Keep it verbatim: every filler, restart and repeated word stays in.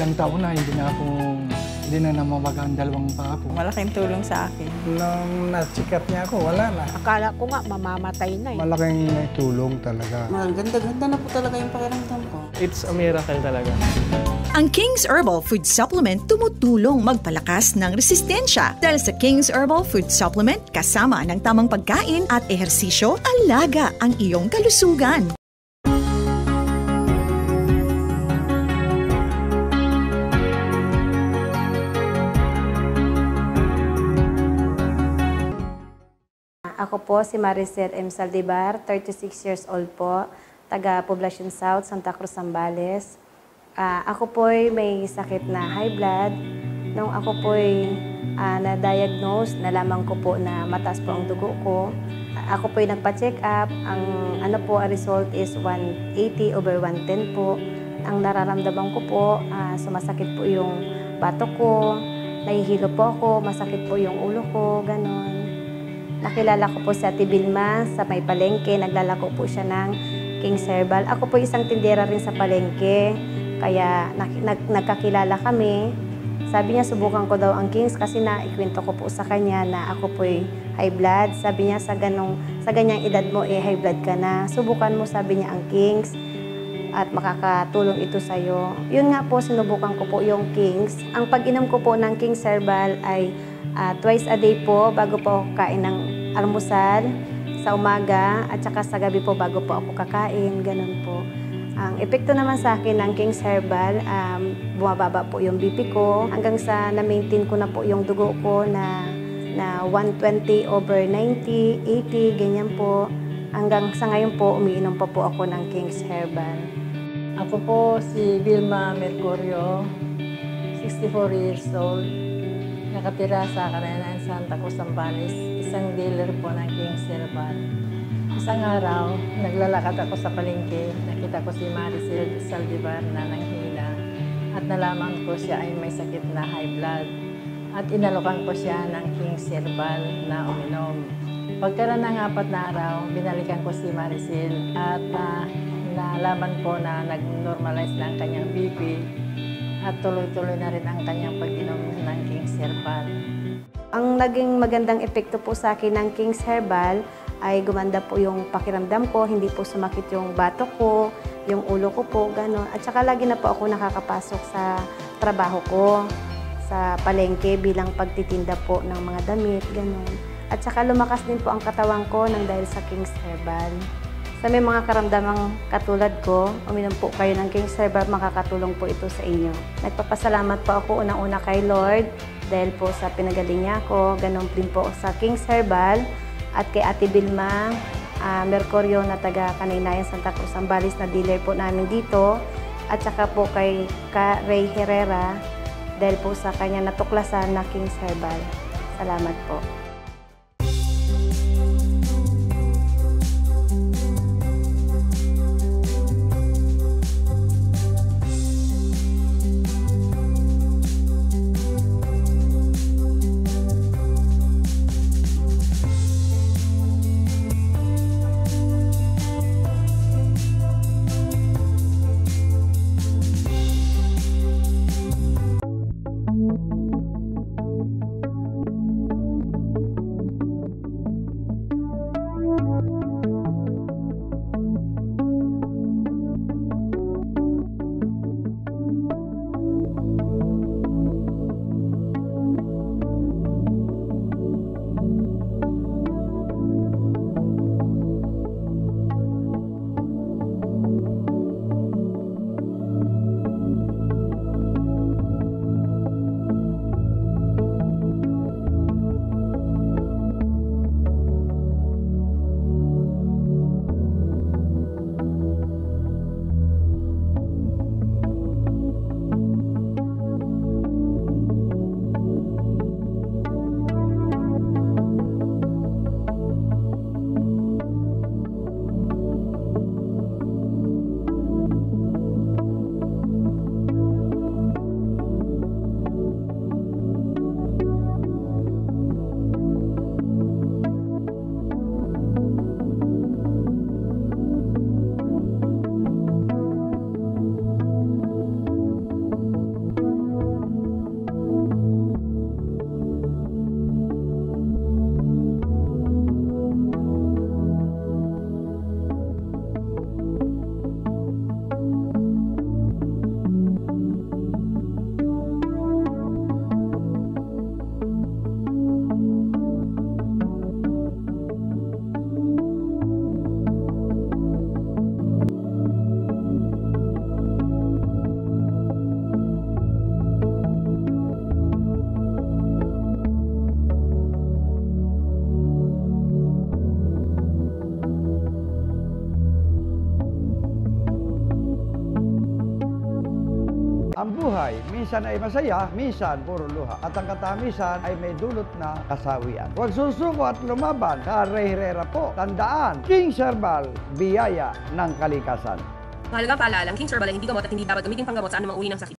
ilang taon na, hindi na ako, hindi na namawaga ang dalawang paa ko. Malaking tulong sa akin. Nung na-check up niya ako, wala na. Akala ko nga mamamatay na eh. Malaking tulong talaga. Ganda-ganda na po talaga yung pakiramdam ko. It's a miracle talaga. Ang King's Herbal Food Supplement tumutulong magpalakas ng resistensya. Dahil sa King's Herbal Food Supplement, kasama ng tamang pagkain at ehersisyo, alaga ang iyong kalusugan. Ako po si Maricel M. Saldivar, thirty-six years old po, taga Poblacion South, Santa Cruz, Zambales. Uh, ako po'y may sakit na high blood. Nung ako po'y uh, na-diagnose, nalaman ko po na mataas po ang dugo ko. Uh, ako po'y nagpa-check up. Ang ano po, ang result is one eighty over one ten po. Ang nararamdaman ko po, uh, sumasakit po yung batok ko, nahihilo po ako, masakit po yung ulo ko, ganon. Nakilala ko po si Ate Vilma sa may palengke. Naglalako po siya ng King's Herbal. Ako po isang tindera rin sa palengke. Kaya nag, nag, nagkakilala kami. Sabi niya, subukan ko daw ang King's kasi naikwento ko po sa kanya na ako po'y high blood. Sabi niya, sa, ganong, sa ganyang edad mo, eh, high blood ka na. Subukan mo, sabi niya, ang King's at makakatulong ito sa'yo. Yun nga po, sinubukan ko po yung King's. Ang pag-inom ko po ng King's Herbal ay uh, twice a day po bago po ako kain ng almusal sa umaga at saka sa gabi po bago po ako kakain. Ganun po. Ang epekto naman sa akin ng King's Herbal, um, bumababa po yung B P ko hanggang sa na-maintain ko na po yung dugo ko na, na one twenty over ninety, eighty, ganyan po. Hanggang sa ngayon po, umiinom pa po ako ng King's Herbal. Ako po si Vilma Mercurio, sixty-four years old. Nakatira sa Kanayanan, Santa Cruz, Zambales. Isang dealer po ng King's Herbal. Isang araw, naglalakad ako sa palengke, nakita ko si Maricel Saldivar na nanghina at nalaman ko siya ay may sakit na high blood at inalokan ko siya ng King's Herbal na uminom. Pagkaraan ng apat na araw, binalikan ko si Maricel at uh, nalaman ko na nag-normalize na ang kanyang B P at tuloy-tuloy na rin ang kanyang pag-inom ng King's Herbal. Ang naging magandang epekto po sa akin ng King's Herbal ay gumanda po yung pakiramdam ko, hindi po sumakit yung batok ko, yung ulo ko po, gano'n. At saka lagi na po ako nakakapasok sa trabaho ko, sa palengke bilang pagtitinda po ng mga damit, gano'n. At saka lumakas din po ang katawan ko nang dahil sa King's Herbal. Sa may mga karamdamang katulad ko, uminom po kayo ng King's Herbal, makakatulong po ito sa inyo. Nagpapasalamat po ako unang-una kay Lord dahil po sa pinagaling niya ako, gano'n din po sa King's Herbal. At kay Ate Vilma uh, Mercurio na taga Kanaynayan, Santa Cruz, Zambales na dealer po namin dito. At saka po kay Ka Ray Herrera dahil po sa kanya natuklasan na King's Herbal. Salamat po. buhay, minsan ay masaya, minsan puro luha. At ang katamisan ay may dulot na kasawian. Huwag susuko at lumaban sa Rey-Herrera po. Tandaan, King's Herbal, biyaya ng kalikasan. Mahalagang paalala, ang King's Herbal ay hindi gamot at hindi dapat gamitin panggamot sa anumang uri ng sakit.